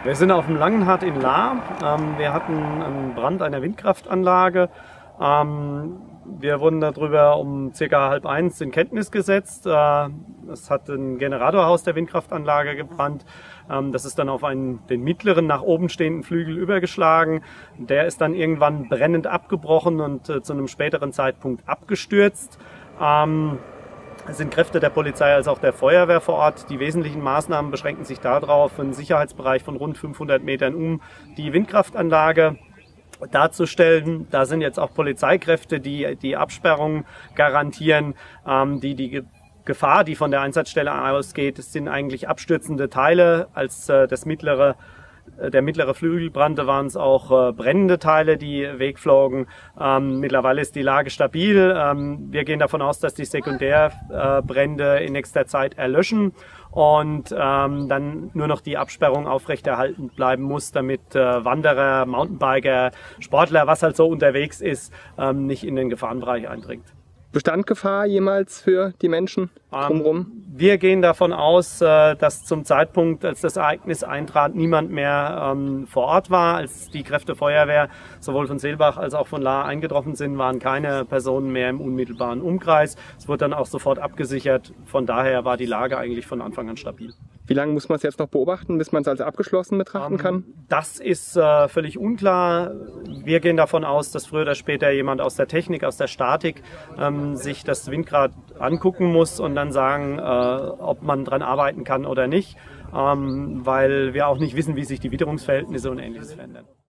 Wir sind auf dem Langenhardt in Lahr. Wir hatten einen Brand einer Windkraftanlage. Wir wurden darüber um ca. 12:30 in Kenntnis gesetzt. Es hat ein Generatorhaus der Windkraftanlage gebrannt. Das ist dann auf den mittleren, nach oben stehenden Flügel übergeschlagen. Der ist dann irgendwann brennend abgebrochen und zu einem späteren Zeitpunkt abgestürzt. Es sind Kräfte der Polizei als auch der Feuerwehr vor Ort. Die wesentlichen Maßnahmen beschränken sich darauf, einen Sicherheitsbereich von rund 500 Metern um die Windkraftanlage darzustellen. Da sind jetzt auch Polizeikräfte, die die Absperrung garantieren, die Gefahr, die von der Einsatzstelle ausgeht, es sind eigentlich abstürzende Teile. Als der mittlere Flügel brannte, waren es auch brennende Teile, die wegflogen. Mittlerweile ist die Lage stabil. Wir gehen davon aus, dass die Sekundärbrände in nächster Zeit erlöschen und dann nur noch die Absperrung aufrechterhalten bleiben muss, damit Wanderer, Mountainbiker, Sportler, was halt so unterwegs ist, nicht in den Gefahrenbereich eindringt. Bestand Gefahr jemals für die Menschen drumherum? Wir gehen davon aus, dass zum Zeitpunkt, als das Ereignis eintrat, niemand mehr vor Ort war. Als die Kräfte Feuerwehr sowohl von Seelbach als auch von Lahr eingetroffen sind, waren keine Personen mehr im unmittelbaren Umkreis. Es wurde dann auch sofort abgesichert. Von daher war die Lage eigentlich von Anfang an stabil. Wie lange muss man es jetzt noch beobachten, bis man es als abgeschlossen betrachten kann? Das ist völlig unklar. Wir gehen davon aus, dass früher oder später jemand aus der Technik, aus der Statik sich das Windrad angucken muss und dann sagen, ob man dran arbeiten kann oder nicht, weil wir auch nicht wissen, wie sich die Witterungsverhältnisse und Ähnliches verändern.